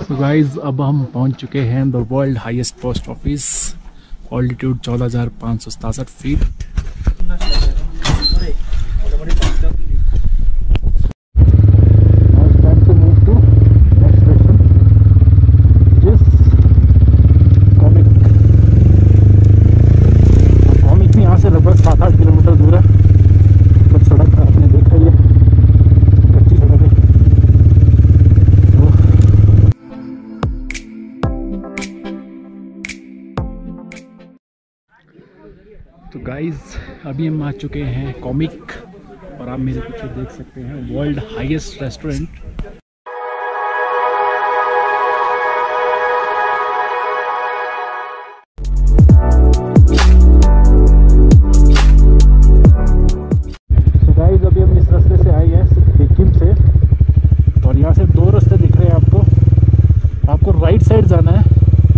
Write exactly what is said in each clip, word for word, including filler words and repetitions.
तो गाइज अब हम पहुंच चुके हैं the world highest post office, altitude चौदह हज़ार पाँच सौ सतासठ फीट। कॉमिक में यहाँ से लगभग सात आठ किलोमीटर दूर है, बट सड़क आपने देखा ही है, कच्ची सड़क है। तो गाइज अभी हम आ चुके हैं कॉमिक, और आप मेरे पीछे देख सकते हैं वर्ल्ड हाईएस्ट रेस्टोरेंट। तो गाइज अभी हम इस रास्ते से आए हैं हिक्किम से, और यहाँ से दो रास्ते दिख रहे हैं आपको। आपको राइट साइड जाना है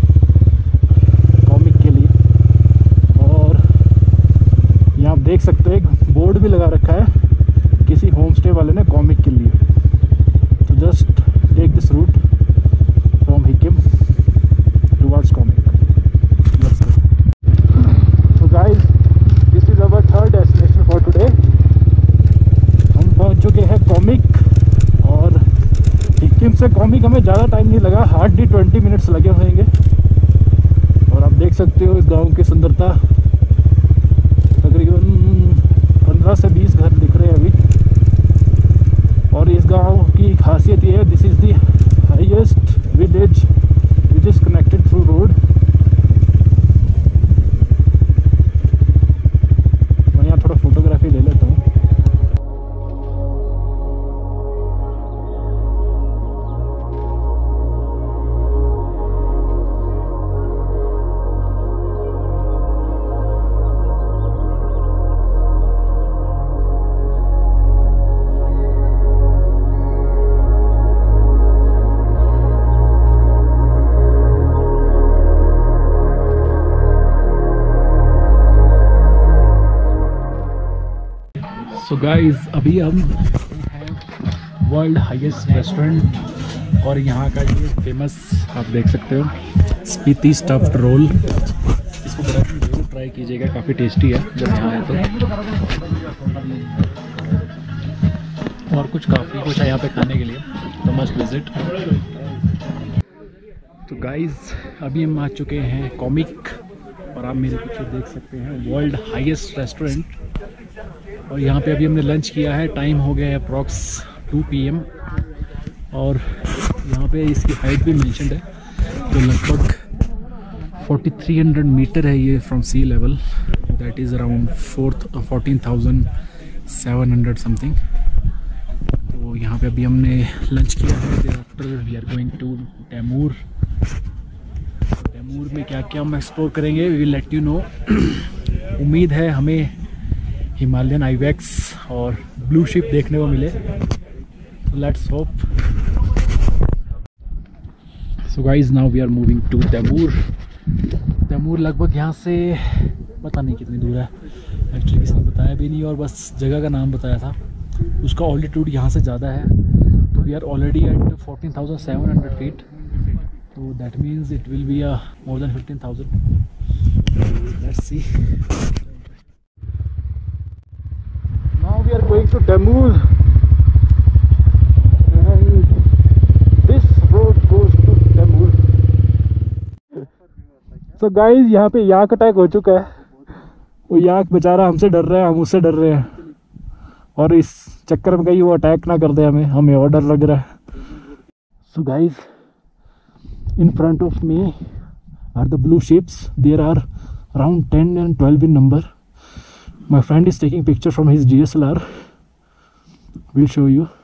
आप देख सकते हो, एक बोर्ड भी लगा रखा है किसी होम स्टे वाले ने कॉमिक के लिए। तो just take this route from Hikkim towards Komic. तो guys this is our third destination for today. हम पहुंच चुके हैं कॉमिक, और हिक्किम से कॉमिक हमें ज़्यादा टाइम नहीं लगा, हार्डली ट्वेंटी मिनट्स लगे होंगे। और आप देख सकते हो इस गाँव की सुंदरता। तकरीबन पंद्रह से बीस घर दिख रहे हैं अभी। और इस गांव की खासियत ये है, this is the highest village which is connected through road. मैं यहाँ थोड़ा फोटोग्राफी ले लेता हूँ। सो गाइज अभी हम हैं वर्ल्ड हाईएस्ट रेस्टोरेंट, और यहाँ का ये फेमस आप देख सकते हो स्पीति स्टफ्ड रोल। इसको बड़ा जरूर ट्राई कीजिएगा, काफ़ी टेस्टी है जब यहाँ आए तो। और कुछ काफ़ी कुछ है यहाँ पे खाने के लिए, तो मस्ट विजिट। तो गाइज अभी हम आ चुके हैं कॉमिक, और आप मेरे पीछे देख सकते हैं वर्ल्ड हाईएस्ट रेस्टोरेंट। और यहाँ पे अभी हमने लंच किया है, टाइम हो गया है अप्रॉक्स टू पी एम। और यहाँ पे इसकी हाइट भी मेंशन्ड है, तो लगभग तैंतालीस सौ मीटर है ये from sea level, that is around fourth fourteen thousand seven hundred something. तो यहाँ पे अभी हमने लंच किया है। Thereafter we are going to Taimur. Taimur में क्या क्या हम एक्सप्लोर करेंगे, we will let you know. उम्मीद है हमें हिमालयन आईवेक्स और ब्लू शिप देखने को मिले, let's hope. So guys now we are moving to Taimur. Taimur लगभग यहाँ से पता नहीं कितनी दूर है, एक्चुअली किसी ने बताया भी नहीं, और बस जगह का नाम बताया था। उसका ऑल्टीट्यूड यहाँ से ज़्यादा है, तो we are already at fourteen thousand seven hundred feet, so that means it will be a more than fifteen thousand. Let's see. Now we are going to Daimul, and this road goes to Daimul. So guys यहाँ पे याक attack हो चुका है। वो याक बेचारा हमसे डर रहा है, हम उससे डर रहे हैं, और इस चक्कर में कहीं वो अटैक ना कर दे हमें हमें और डर लग रहा है। So guys in front of me are the blue ships. There are around ten and twelve in number. My friend is taking picture from his D S L R. We'll show you.